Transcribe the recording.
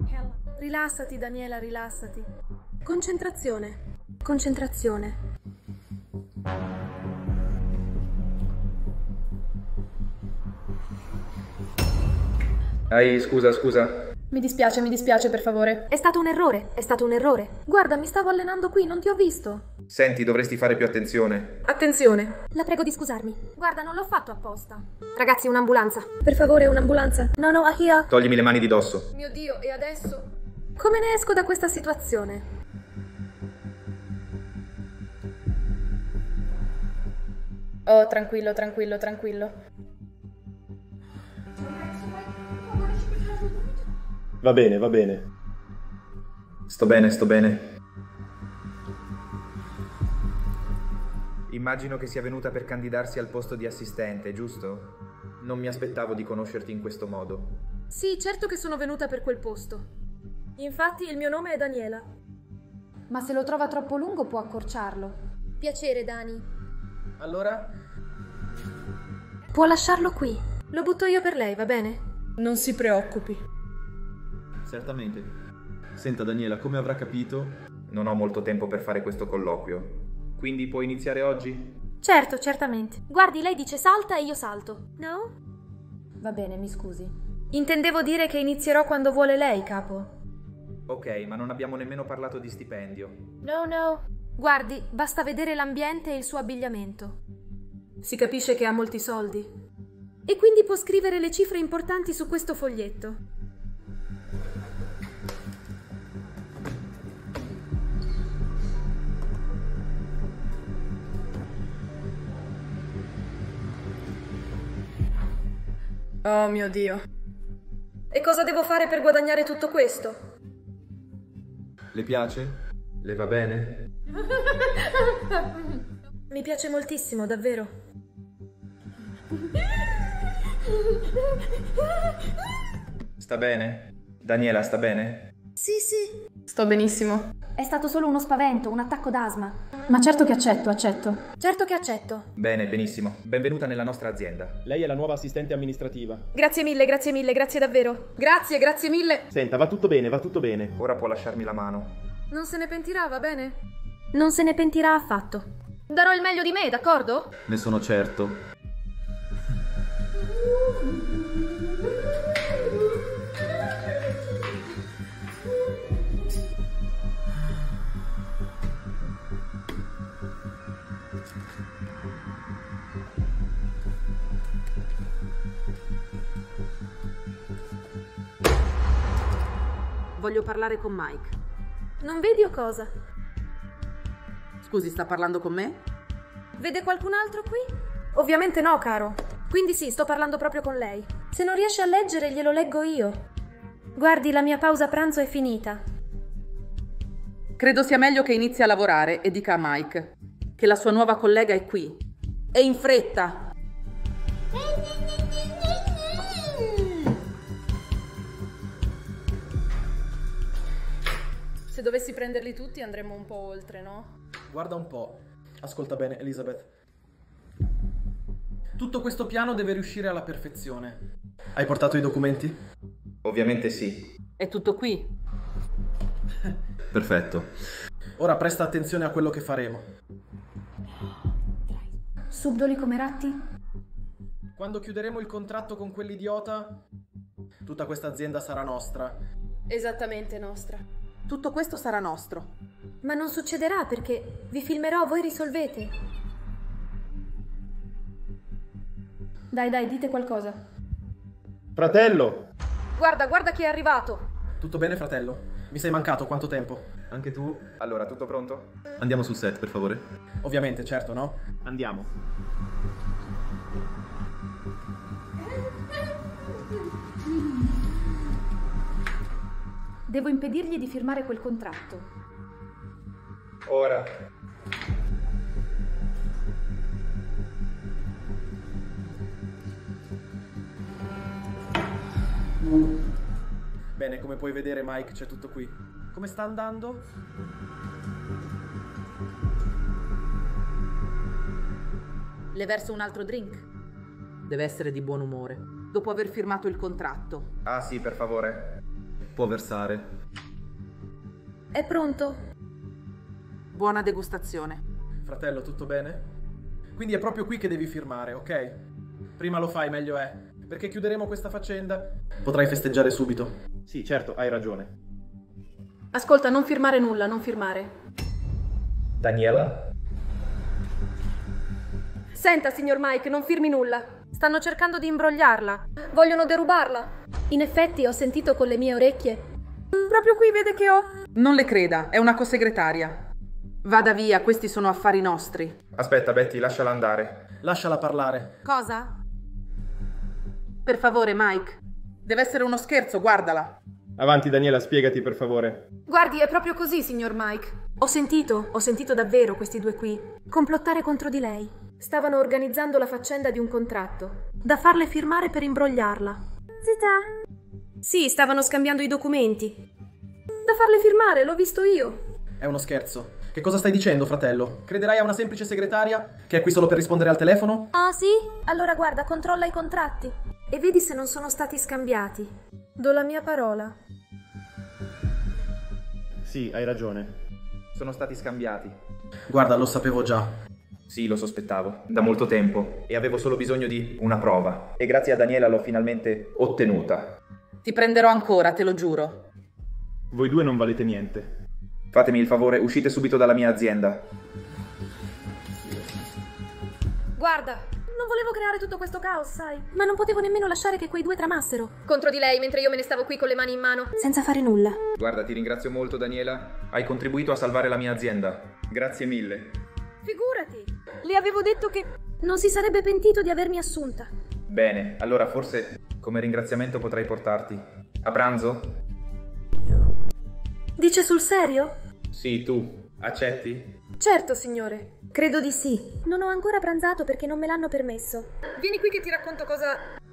Rilassati, Daniela, rilassati. Concentrazione. Concentrazione. Scusa. Mi dispiace, per favore. È stato un errore. Guarda, mi stavo allenando qui, non ti ho visto. Senti, dovresti fare più attenzione. Attenzione. La prego di scusarmi. Guarda, non l'ho fatto apposta. Ragazzi, un'ambulanza. Per favore, un'ambulanza. No, Ahia. Toglimi le mani di dosso. Mio Dio, e adesso? Come ne esco da questa situazione? Oh, tranquillo. Va bene. Sto bene. Immagino che sia venuta per candidarsi al posto di assistente, giusto? Non mi aspettavo di conoscerti in questo modo. Sì, certo che sono venuta per quel posto. Infatti il mio nome è Daniela. Ma se lo trova troppo lungo può accorciarlo. Piacere, Dani. Allora? Può lasciarlo qui. Lo butto io per lei, va bene? Non si preoccupi. Certamente. Senta Daniela, come avrà capito... Non ho molto tempo per fare questo colloquio. Quindi puoi iniziare oggi? Certo, certamente. Guardi, lei dice salta e io salto. No? Va bene, mi scusi. Intendevo dire che inizierò quando vuole lei, capo. Ok, ma non abbiamo nemmeno parlato di stipendio. No. Guardi, basta vedere l'ambiente e il suo abbigliamento. Si capisce che ha molti soldi. E quindi può scrivere le cifre importanti su questo foglietto. Oh mio Dio. E cosa devo fare per guadagnare tutto questo? Le piace? Le va bene? Mi piace moltissimo, davvero. Sta bene? Daniela, sta bene? Sì. Sto benissimo. È stato solo uno spavento, un attacco d'asma. Ma certo che accetto. Certo che accetto. Bene, benissimo. Benvenuta nella nostra azienda. Lei è la nuova assistente amministrativa. Grazie mille, grazie davvero. Grazie mille. Senta, va tutto bene. Ora può lasciarmi la mano. Non se ne pentirà, va bene? Non se ne pentirà affatto. Darò il meglio di me, d'accordo? Ne sono certo. Voglio parlare con Mike. Non vedi o cosa? Scusi, sta parlando con me? Vede qualcun altro qui? Ovviamente no, caro. Quindi sì, sto parlando proprio con lei. Se non riesce a leggere, glielo leggo io. Guardi, la mia pausa pranzo è finita. Credo sia meglio che inizi a lavorare e dica a Mike che la sua nuova collega è qui. E in fretta! Se dovessi prenderli tutti andremmo un po' oltre, no? Guarda un po'. Ascolta bene, Elizabeth. Tutto questo piano deve riuscire alla perfezione. Hai portato i documenti? Ovviamente sì. È tutto qui. Perfetto. Ora presta attenzione a quello che faremo. Subdoli come ratti? Quando chiuderemo il contratto con quell'idiota, tutta questa azienda sarà nostra. Esattamente nostra. Tutto questo sarà nostro. Ma non succederà perché vi filmerò, voi risolvete. Dai, dite qualcosa. Fratello! Guarda chi è arrivato. Tutto bene, fratello? Mi sei mancato, quanto tempo? Anche tu? Allora, tutto pronto? Andiamo sul set, per favore. Ovviamente, certo, no? Andiamo. Devo impedirgli di firmare quel contratto. Ora. Bene, come puoi vedere, Mike, c'è tutto qui. Come sta andando? Le verso un altro drink? Deve essere di buon umore. Dopo aver firmato il contratto. Ah sì, per favore. Può versare. È pronto? Buona degustazione. Fratello, tutto bene? Quindi è proprio qui che devi firmare, ok? Prima lo fai, meglio è. Perché chiuderemo questa faccenda. Potrai festeggiare subito. Sì, certo, hai ragione. Ascolta, non firmare nulla, non firmare. Daniela? Senta, signor Mike, non firmi nulla. Stanno cercando di imbrogliarla. Vogliono derubarla. In effetti, ho sentito con le mie orecchie. Proprio qui vede che ho... Non le creda, è una cosegretaria. Vada via, questi sono affari nostri. Aspetta, Betty, lasciala andare. Lasciala parlare. Cosa? Per favore, Mike. Deve essere uno scherzo, guardala. Avanti, Daniela, spiegati per favore. Guardi, è proprio così, signor Mike. Ho sentito davvero questi due qui complottare contro di lei. Stavano organizzando la faccenda di un contratto da farle firmare per imbrogliarla. Zita? Sì, stavano scambiando i documenti. Da farle firmare, l'ho visto io. È uno scherzo. Che cosa stai dicendo, fratello? Crederai a una semplice segretaria che è qui solo per rispondere al telefono? Ah, sì? Allora guarda, controlla i contratti e vedi se non sono stati scambiati. Do la mia parola. Sì, hai ragione. Sono stati scambiati. Guarda, lo sapevo già. Sì, lo sospettavo, da molto tempo, e avevo solo bisogno di una prova. E grazie a Daniela l'ho finalmente ottenuta. Ti prenderò ancora, te lo giuro. Voi due non valete niente. Fatemi il favore, uscite subito dalla mia azienda. Guarda, non volevo creare tutto questo caos, sai? Ma non potevo nemmeno lasciare che quei due tramassero contro di lei mentre io me ne stavo qui con le mani in mano, senza fare nulla. Guarda, ti ringrazio molto, Daniela. Hai contribuito a salvare la mia azienda. Grazie mille. Figurati! Le avevo detto che non si sarebbe pentito di avermi assunta. Bene, allora forse come ringraziamento potrei portarti a pranzo? Dice sul serio? Sì, tu. Accetti? Certo, signore. Credo di sì. Non ho ancora pranzato perché non me l'hanno permesso. Vieni qui che ti racconto cosa...